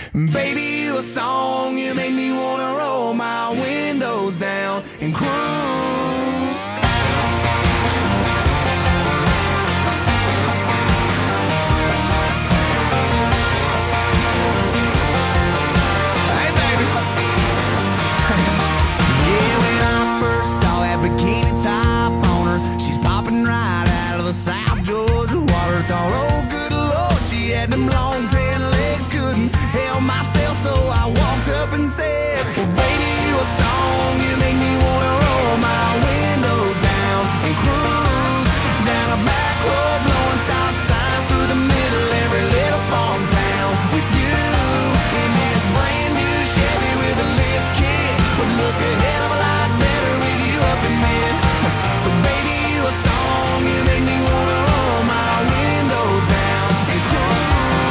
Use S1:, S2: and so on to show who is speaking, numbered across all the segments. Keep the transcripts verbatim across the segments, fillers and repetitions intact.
S1: Baby, you a song, you make me wanna roll my windows down and cruise. Hey, baby. Yeah, when I first saw that bikini top on her, she's popping right out of the South Georgia water. Thought, oh, good Lord, she had them long tan legs, couldn't help myself, so I walked up and said, well, baby, you a song, you make me wanna roll my windows down and cruise down a back road, blowing stop signs through the middle every little farm town with you in this brand new Chevy with a lift kit. Would look a hell of a lot better with you up in it. So baby, you a song, you make me wanna roll my windows down and cruise.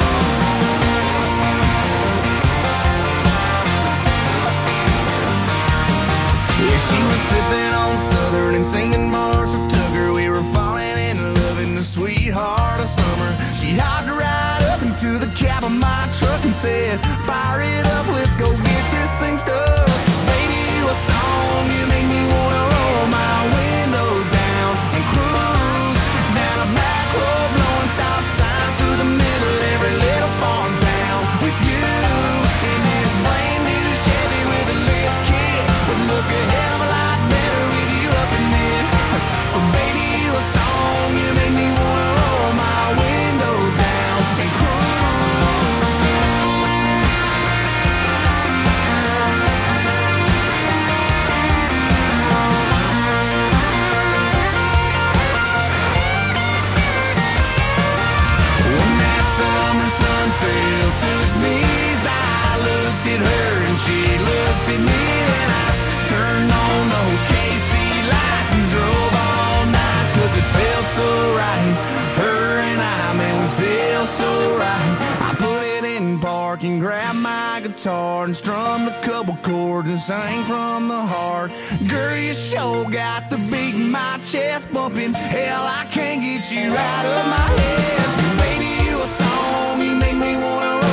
S1: Yeah, she was sipping on Southern and singing Marshall Tucker. We were falling in love in the sweetheart of summer. She hopped right up into the cab of my truck and said, fire it up, let's go get this thing stuck. Baby, you a song, you make me wanna roll my windows down and cruise down a back road, blowing stop signs through the middle every little farm town with you in this brand new Chevy with a lift kit. Would look a hell of a lot better with you up in it. So baby, you a song, you make me wanna roll my windows down and cruise. When that summer sun fell to its knees, I looked at her and she looked at me, and I turned on those K C lights and drove all night, cause it felt so right. Her and I, man, we feel so right. I put it in park and grabbed my guitar and strummed a couple chords and sang from the heart. Girl, you sure got the beat in my chest bumping. Hell, I can't get you out of my head. Baby, you a song, you make me wanna